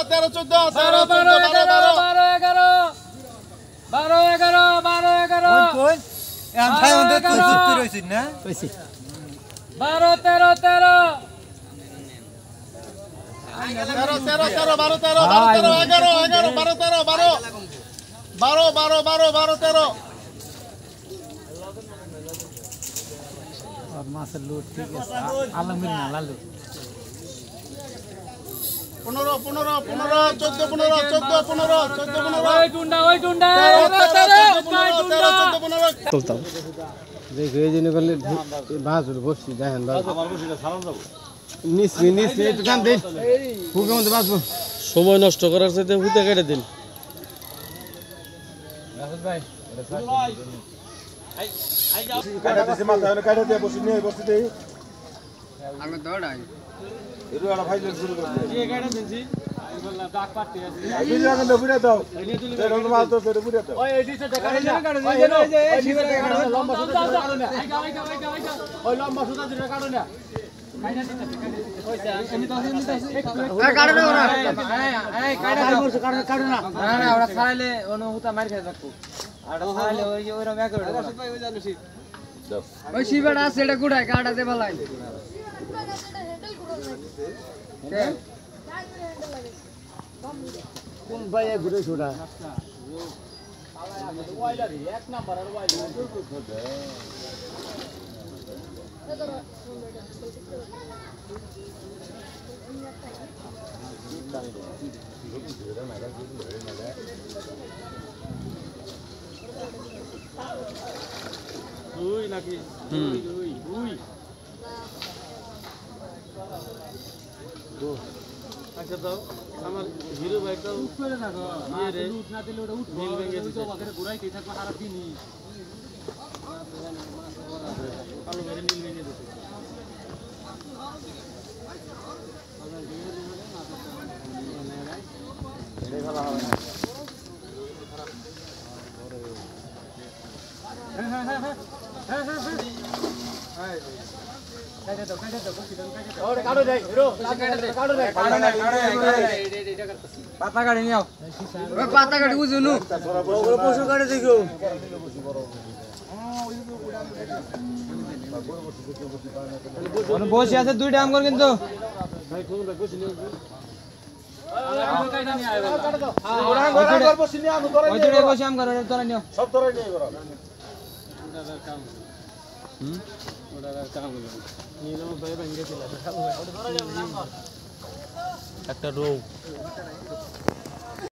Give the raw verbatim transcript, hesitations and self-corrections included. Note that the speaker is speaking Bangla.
তেরো চোদ্দ তেরো বারো এগারো বারো এগারো বারো এগারো বারো এগারো বারো তেরো তেরো তেরো তেরো তেরো বারো তেরো বারো তেরো এগারো এগারো বারো তেরো বারো বারো বারো বারো বারো তেরো মাছের লোড ঠিক আছে আলমির না লালু পনেরো পনেরো পনেরো চোদ্দ পনেরো চোদ্দ পনেরো চোদ্দ পনেরো ওই টুন্ডা ওই টুন্ডা চলতাম দেখো এই জন্য করলে বাজুর বসছি দেখেন নিসমি নিসমি একটু কান দিন হুকের মধ্যে বাঁচবো সময় নষ্ট করার চাইতে হুতে কেটে দিন ভাই আমি দৌড়াই এরু আর ভাই শুরু করতে কি গাড়ি দিনছি বললা ডাক পাটি আছে এই জায়গা তো বুড়া দাও এই রং মাল তো সেটা বুড়া দাও ওই এই দিছে গাড়ি না গাড়ি এই দিছে গাড়ি লম্বা সুতা কাটো না আইগা আইগা আইগা আইগা ওই লম্বা সুতা দিলে কাটো না কাইনা দিতে কইছে আমি তো আমি তো এই কাটো না ওরা এই কাইনা দাও কাটো কাটো না না না ওরা ছাড়াইলে ওনো হুতা মার খেয়ে যাকো আর ছাড়াইলে ওই ওই রং এক করে ভাই ওই জানো শীত দাও ওই শিবাটা আছে এটা গুড়ায় কাটাতে ভালাই কোন ভাই ঘুরে ছোড়া এক নাম্বার আর দুই নাকি দুই দুই দুই আচ্ছা দাও আমার হিরো বাইকটা উপরে রাখো ইয়ে রে লুট না দিলে ওটা উঠবে মিল ভেঙে দিতে হবে ঘুরাইতে থাকবে সারা দিনই আলো মেরে মিল ভেঙে দিতে এই ভালো হবে না হ্যাঁ হ্যাঁ হ্যাঁ হ্যাঁ হ্যাঁ হ্যাঁ কাটে দাও কাটে দাও বসি দাও কাটে দাও ওরে কাটো দেই হিরো কাটে দে কাটো দে কাটো না কাটো এইটা করতেছি পাতা কাটি নিও ওই পাতা কাটি বুঝুনু ওরে পশু কাটে দেখো ওরে বসি আছে দুইটা আম কর কিন্তু ভাই কোন বসি নিও আম কাটা নি আইবা কাটো দাও ওরা ঘর বসি নি আম ধরে ওই দুইটা বসি আম কর ধরে নিও সব ধরে নিও করো ওটা কাম হুম ওটা কাম হলো নিলো ভাই ভেঙে দিলা একটা রো